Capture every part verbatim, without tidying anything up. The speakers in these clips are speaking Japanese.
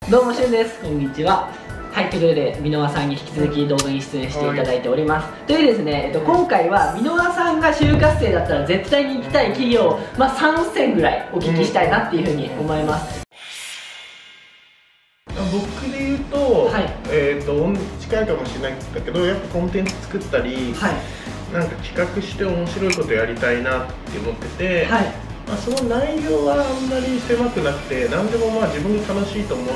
どうもしゅんです。こんにちは。はい、ということで箕輪さんに引き続き動画に出演していただいております。はい、というですね、えっと、今回は箕輪さんが就活生だったら絶対に行きたい企業、まあ、さんせんぐらいお聞きしたいなっていうふうに思います。 僕で言うと、はい、えっと近いかもしれないんだけど、やっぱコンテンツ作ったり、はい、なんか企画して面白いことやりたいなって思ってて、はい、まあその内容はあんまり狭くなくて、何でもまあ自分が楽しいと思って、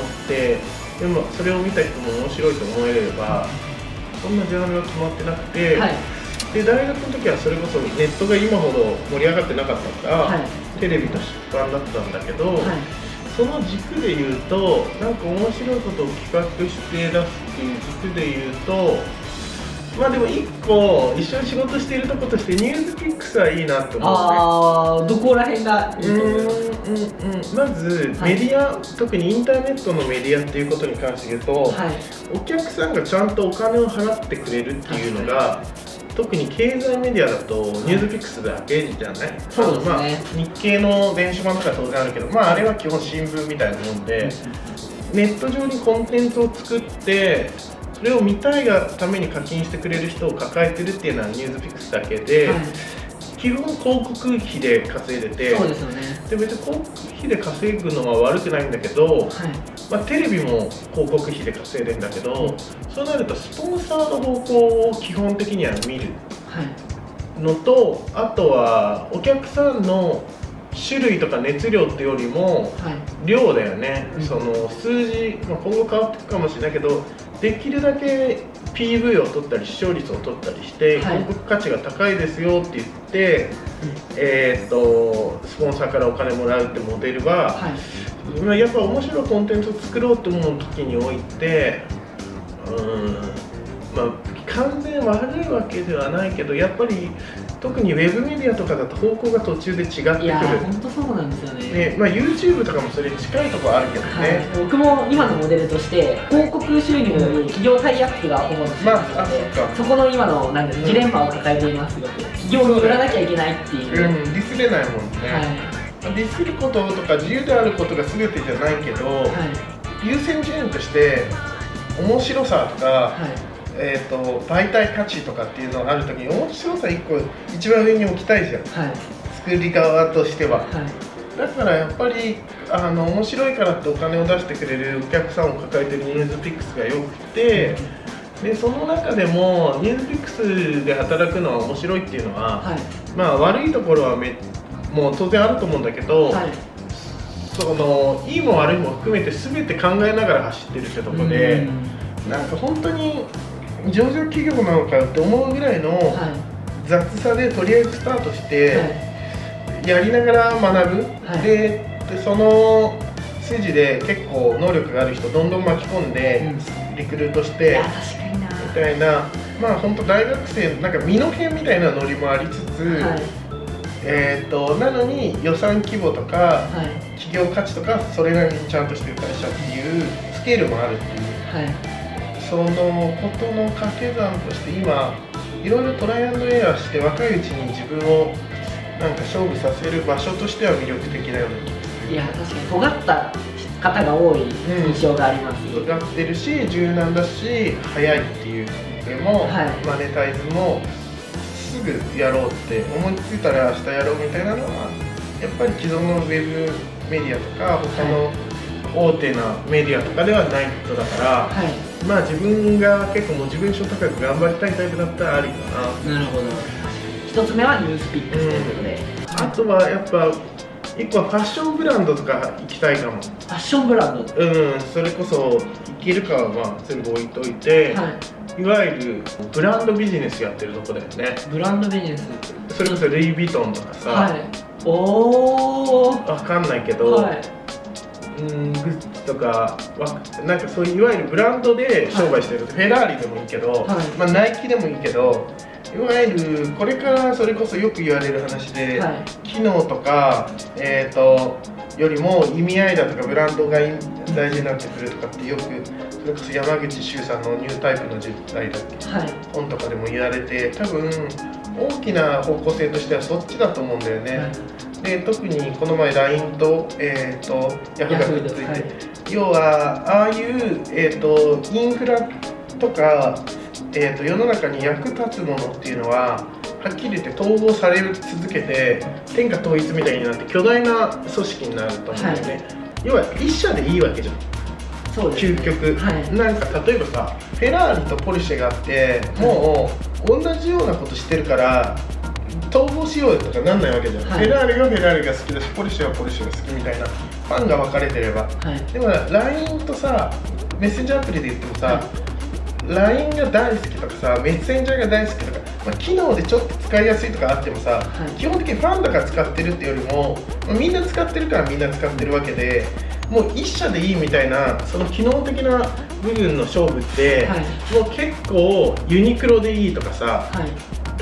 でもそれを見た人も面白いと思えれば、そんなジャンルが決まってなくて、はい、で大学の時はそれこそネットが今ほど盛り上がってなかったから、はい、テレビと出版だったんだけど、はい、その軸で言うと、なんか面白いことを企画して出すっていう軸で言うと、まあでもいっこ一緒に仕事しているとことしてニュースピックスはいいなと思って。 ああ、どこら辺がいいと思います？ うんうんうん、まずメディア、はい、特にインターネットのメディアっていうことに関して言うと、はい、お客さんがちゃんとお金を払ってくれるっていうのが、特に経済メディアだとニュースピックスだけじゃない、はい、そうですね、まあ、日経の電子版とか当然あるけど、まあ、あれは基本新聞みたいなもんで、ネット上にコンテンツを作ってそれを見たいがために課金してくれる人を抱えてるっていうのはニュースピックスだけで、はい、基本広告費で稼いでて、 そうですよね。 で別に広告費で稼ぐのは悪くないんだけど、はい、まあ、テレビも広告費で稼いでんだけど、うん、そうなるとスポンサーの方向を基本的には見るのと、はい、あとはお客さんの種類とか熱量ってよりも量だよね、はい、その数字、まあ、今後変わっていくかもしれないけど、できるだけ ピーブイ を取ったり視聴率を取ったりして、はい、広告価値が高いですよって言って、うん、えー、っとスポンサーからお金もらうってモデルは、はい、まあ、やっぱ面白いコンテンツを作ろうと思う時において、うーん、まあ完全悪いわけではないけど、やっぱり特にウェブメディアとかだと方向が途中で違ってくる。いや本当そうなんですよね。 ね、まあ YouTube とかもそれに近いところあるけどね、はい、 僕も今のモデルとして広告収入より企業タイアップが主な収入なので、まあ、そこの今のなんですジレンマを抱えていますよ。企業に売らなきゃいけないっていう、 うん、ディスれないもんね、はい、ディスることとか自由であることが全てじゃないけど、はい、優先順位として面白さとか、はい、えー、と媒体価値とかっていうのがあるときに面白さいっこ一番上に置きたいじゃん、はい、作り側としては、はい、だからやっぱりあの面白いからってお金を出してくれるお客さんを抱えてるニュースピックスがよくて、うん、でその中でもニュースピックスで働くのは面白いっていうのは、はい、まあ悪いところはめもう当然あると思うんだけど、はい、そのいいも悪いも含めて全て考えながら走ってるってとこで、うん、なんか本当に上場企業なのかよって思うぐらいの雑さでとりあえずスタートしてやりながら学ぶ、はい、で, でその筋で結構能力がある人どんどん巻き込んでリクルートしてみたいな、まあ本当大学生なんか身の辺みたいなノリもありつつ、はい、えーとなのに予算規模とか、はい、企業価値とかそれなりにちゃんとしてる会社っていうスケールもあるっていう。はい、そのことの掛け算として今いろいろトライアンドエラーして若いうちに自分をなんか勝負させる場所としては魅力的だよね。 いや確かに尖った方が多い印象があります、 うん、尖ってるし柔軟だし早いっていうでも、はい、マネタイズもすぐやろうって思いついたら明日やろうみたいなのはやっぱり既存のウェブメディアとか他の、はい、大手なメディアとかではないことだから、はい、まあ自分が結構モチベーション高く頑張りたいタイプだったらありかな。なるほど。一つ目はニュースピックスということで、 うん、あとはやっぱ一個はファッションブランドとか行きたいかも。ファッションブランド、 うん、それこそ行けるかはまあ全部置いといて、はい、いわゆるブランドビジネスやってるとこだよね。 ブランドビジネス、 それこそルイ・ヴィトンとかさ、はい、 おおわかんないけど、はい、うん、グッズとかなんかそういういわゆるブランドで商売してる、はい、フェラーリでもいいけど、はい、まあ、ナイキでもいいけど、いわゆるこれからそれこそよく言われる話で、はい、機能とか、えー、とよりも意味合いだとかブランドが大事になってくるとかってよくそれこそ山口周さんのニュータイプの実態だっけ、はい、本とかでも言われて、多分大きな方向性としてはそっちだと思うんだよね。はい、で特にこの前 ライン と,、えー、と ヤフー がくっついて、はい、 要はああいう、えー、とインフラとか、えー、と世の中に役立つものっていうのははっきり言って統合され続けて天下統一みたいになって巨大な組織になると思うんだよね、はい、要は一社でいいわけじゃん。そうですね、究極、はい、なんか例えばさフェラーリとポルシェがあってもう同じようなことしてるから統合しようよとかなんないわけじゃん、はい、フェラーリはフェラーリが好きだしポルシェはポルシェが好きみたいなファンが分かれてれば、はい、でも ライン とさメッセンジャーアプリで言ってもさ、はい、ライン が大好きとかさメッセンジャーが大好きとか、まあ、機能でちょっと使いやすいとかあってもさ、はい、基本的にファンだから使ってるっていうよりも、まあ、みんな使ってるからみんな使ってるわけでもう一社でいいみたいなその機能的な部分の勝負って、はい、もう結構ユニクロでいいとかさ、はい、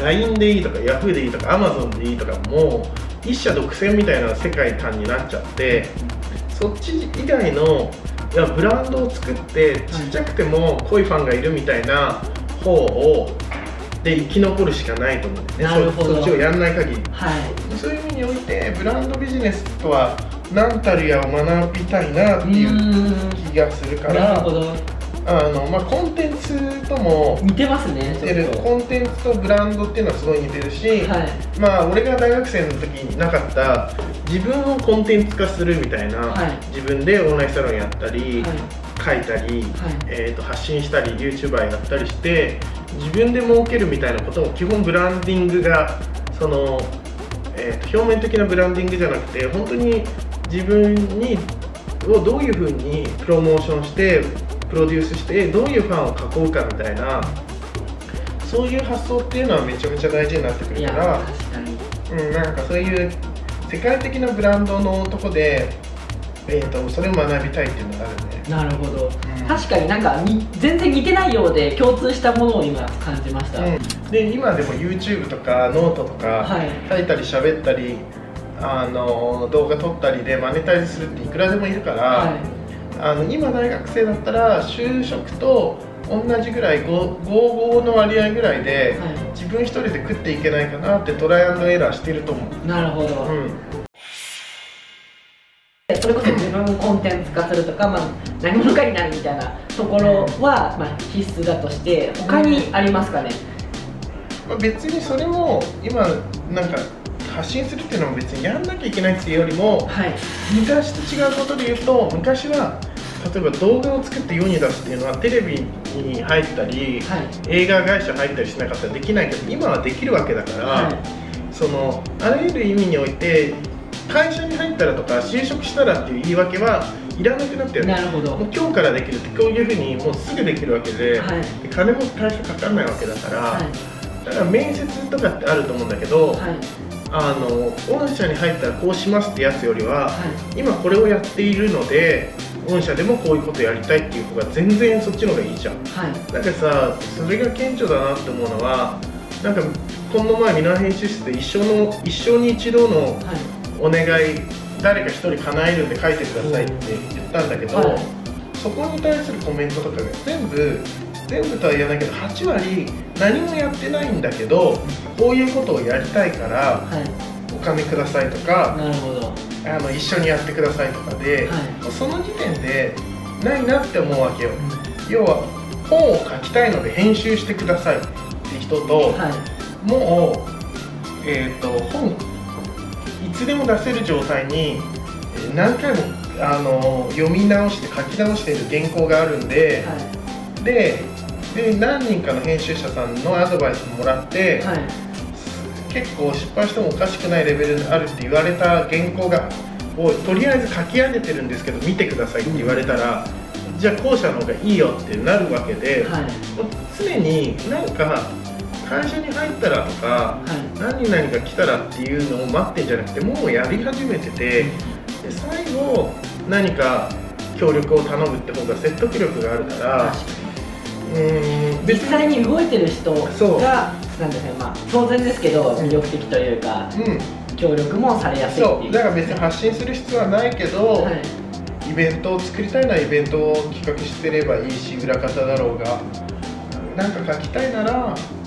ライン でいいとか ヤフー でいいとか アマゾン でいいとかもう一社独占みたいな世界観になっちゃってそっち以外のいやブランドを作ってちっちゃくても濃いファンがいるみたいな方をで生き残るしかないと思うんですね。なるほど。そっちをやらない限り、はい、そういう意味においてブランドビジネスとは何たるやを学びたいなっていう気がするから、なるほど。あのまあ、コンテンツとも似てますね。 似てるコンテンツとブランドっていうのはすごい似てるし、はい、まあ俺が大学生の時になかった自分をコンテンツ化するみたいな、はい、自分でオンラインサロンやったり、はい、書いたり、はい、えー、と発信したり YouTuber やったりして自分で儲けるみたいなことも基本ブランディングがその、えー、と表面的なブランディングじゃなくて本当に自分にをどういうふうにプロモーションしてプロデュースしてどういうファンを囲うかみたいなそういう発想っていうのはめちゃめちゃ大事になってくるから、うん、なんかそういう世界的なブランドのとこで、えー、とそれを学びたいっていうのがあるね。 なるほど、うん、確かになんか全然似てないようで共通したものを今感じました、うん、 で今でも YouTube とかノートとか書いたり喋ったり、あの動画撮ったりでマネタイズするっていくらでもいるから、はい、あの今大学生だったら就職と同じぐらいごじゅうごの割合ぐらいで、はい、自分一人で食っていけないかなってトライアンドエラーしてると思う。 なるほど、うん、それこそ自分をコンテンツ化するとか、まあ、何者かになるみたいなところは、まあ、必須だとして他にありますかね。 まあ、別にそれも今なんか発信するっていうのも別にやんなきゃいけないっていうよりも、はい、昔と違うことで言うと昔は例えば動画を作って世に出すっていうのはテレビに入ったり、はい、映画会社入ったりしなかったらできないけど今はできるわけだから、はい、そのあらゆる意味において会社に入ったらとか就職したらっていう言い訳はいらなくなったよね。なるほど。もう今日からできるってこういうふうにもうすぐできるわけで、はい、で金も大してかかんないわけだから、はい、だから面接とかってあると思うんだけど、はい、あの御社に入ったらこうしますってやつよりは、はい、今これをやっているので御社でもこういうことやりたいっていう方が全然そっちの方がいいじゃん、はい、だからさそれが顕著だなって思うのはなんかこの前ミナ編集室で一生の一生に一度のお願い、はい、誰か一人叶えるんで書いてくださいって言ったんだけど、はい、そこに対するコメントとかが全部全部とは言わないけどはちわり何もやってないんだけどこういうことをやりたいから、はい、お金くださいとかなるほどあの一緒にやってくださいとかで、はい、その時点でないなって思うわけよ、うん、要は本を書きたいので編集してくださいって人と、はい、もう、えーと、本いつでも出せる状態に何回もあの読み直して書き直している原稿があるんで、はい、でで何人かの編集者さんのアドバイスもらって、はい、結構失敗してもおかしくないレベルにあるって言われた原稿がをとりあえず書き上げてるんですけど見てくださいって言われたら、うん、じゃあ後者の方がいいよってなるわけで、はい、常に何か会社に入ったらとか、はい、何々が来たらっていうのを待ってんじゃなくてもうやり始めてて、で最後何か協力を頼むって方が説得力があるから。 うん実際に動いてる人がなんですね、まあ、当然ですけど魅力的というか、うん、協力もされやすいっていう。 そうだから別に発信する必要はないけど、はい、イベントを作りたいならイベントを企画してればいいし裏方だろうがなんか書きたいなら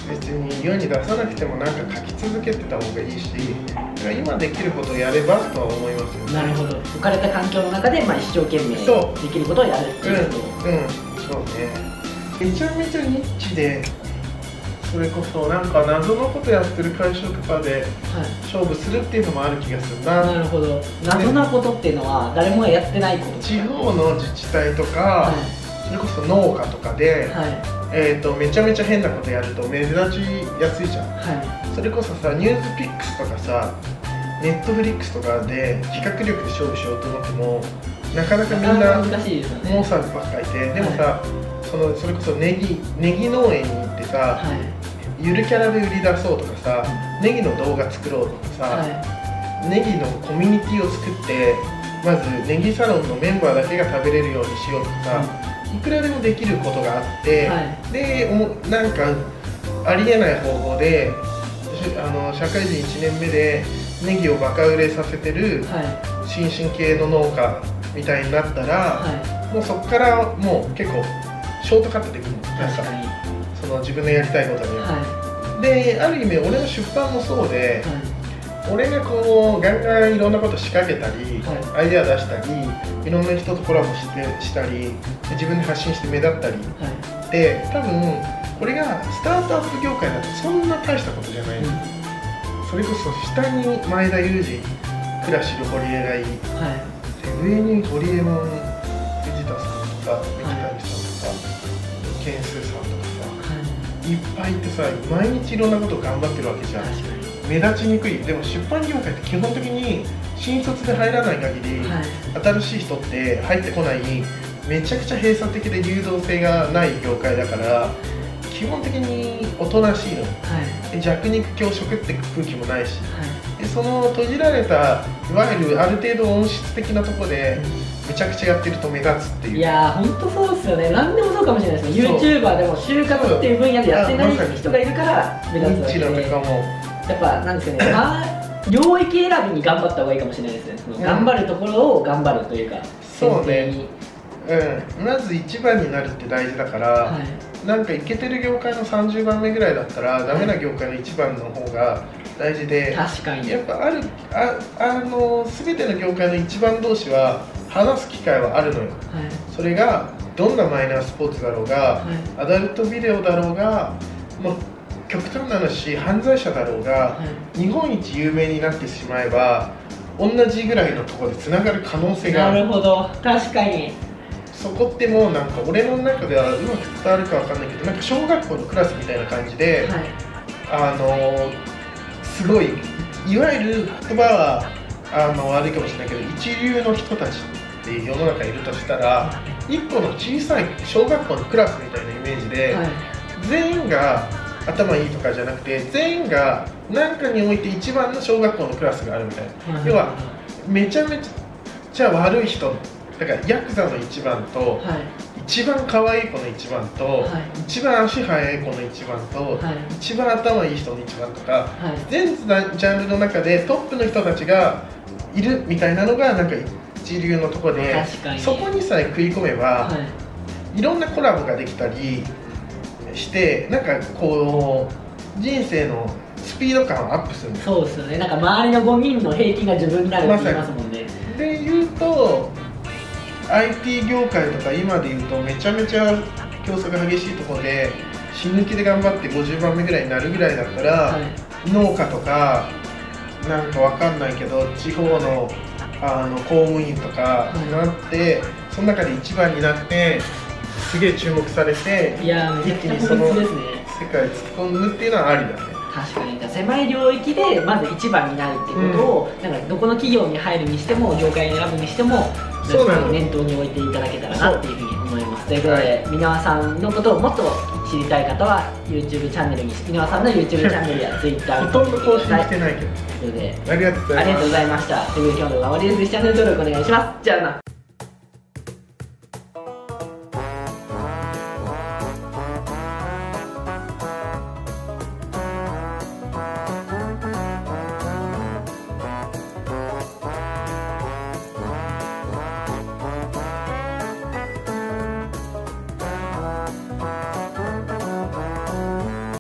別に世に出さなくてもなんか書き続けてた方がいいし、今できることをやればとは思いますよね。 なるほど。置かれた環境の中で、まあ、一生懸命できることをやるっていうことを。 うん、うん、そうね。めちゃめちゃニッチで、それこそなんか謎のことやってる会社とかで勝負するっていうのもある気がするな。 なるほど。謎なことっていうのは誰もやってないこと。 地方の自治体とか、はい、それこそ農家とかで、はい、えーとめちゃめちゃ変なことやると目立ちやすいじゃん。はい、それこそさ、ニュースピックスとかさ、ネットフリックスとかで企画力で勝負しようと思ってもなかなかみんな難しいですよね。 モンスターズばっかいて、でもさ、はい、そのそれこそネギネギ農園に行ってさ、はい、ゆるキャラで売り出そうとかさ、ネギの動画作ろうとかさ、はい、ネギのコミュニティを作ってまずネギサロンのメンバーだけが食べれるようにしようとかさ、うん、いくらでもできることがあって、はい、でなんかありえない方法であの社会人いちねんめでネギをバカ売れさせてる新進系の農家みたいになったら、はい、もうそこからもう結構ショートカットできるの。なんかその自分のやりたいことに、はい、である意味俺の出版もそうで、はい、俺がこうガンガンいろんなこと仕掛けたり、はい、アイデア出したりいろんな人とコラボしてしたり自分で発信して目立ったり、はい、で多分これがスタートアップ業界だとそんな大したことじゃない、うん、それこそ下に前田裕二、倉重堀江がいい、はい、上にホリエモン藤田さんとか三木谷さんとか、はい、ケンスーさんとかさ、はい、いっぱいいてさ、毎日いろんなことを頑張ってるわけじゃん。目立ちにくい。でも出版業界って基本的に新卒で入らない限り、はい、新しい人って入ってこない、めちゃくちゃ閉鎖的で流動性がない業界だから基本的におとなしいの、はい、弱肉強食って空気もないし、はい、でその閉じられたいわゆるある程度音質的なところでめちゃくちゃやってると目立つっていう。いやー本当そうですよね。何でもそうかもしれないですね。 YouTuber でも就活っていう分野でやってない人がいるから目立つわけで、ニッチなとかもやっぱなんですかね、まあ、領域選びに頑張った方がいいかもしれないですね。その頑張るところを頑張るというか、 そうね、うん、まず一番になるって大事だから、はい、なんかイケてる業界のさんじゅうばんめぐらいだったらダメな業界のいちばんの方が大事で、 確かにやっぱあるああの全ての業界のいちばん同士は話す機会はあるのよ、はい、それがどんなマイナースポーツだろうが、はい、アダルトビデオだろうが、もう極端な話犯罪者だろうが、はい、日本一有名になってしまえば同じぐらいのところでつながる可能性がある。 なるほど、確かにそこってもうなんか俺の中ではうまく伝わるかわかんないけど、なんか小学校のクラスみたいな感じで、はい、あのすごいいわゆる言葉はあの悪いかもしれないけど一流の人たちって世の中いるとしたら、一個の小さい小学校のクラスみたいなイメージで、はい、全員が頭いいとかじゃなくて全員が何かにおいて一番の小学校のクラスがあるみたいな、はい、要はめちゃめちゃ悪い人だからヤクザの一番と、はい、一番可愛い子の一番と、はい、一番足速い子の一番と、はい、一番頭いい人の一番とか、はい、全ジャンルの中でトップの人たちがいるみたいなのがなんか一流のところで、そこにさえ食い込めば、はい、いろんなコラボができたりしてなんかこう人生のスピード感をアップするんです。 そうですよね。なんか周りのごにんの平均が自分になるって言いますもんね。 で言うとアイティー 業界とか今で言うとめちゃめちゃ競争が激しいところで死ぬ気で頑張ってごじゅうばんめぐらいになるぐらいだったら、はい、農家とかなんかわかんないけど地方のあの公務員とかになって、はい、その中で一番になってすげえ注目されて、 いや一気にその世界突っ込むっていうのはありだね。 確かに狭い領域でまず一番になるっていうことを、うん、なんかどこの企業に入るにしても業界に選ぶにしても念頭に置いていただけたらなっていうふうに思います。ということで、箕輪さんのことをもっと知りたい方は YouTube チャンネルに箕輪さんの YouTube チャンネルや Twitter ほとんど更新してないけど、 ということでありがとうございました。 という今日の動画終わりです。チャンネル登録お願いします。じゃあな。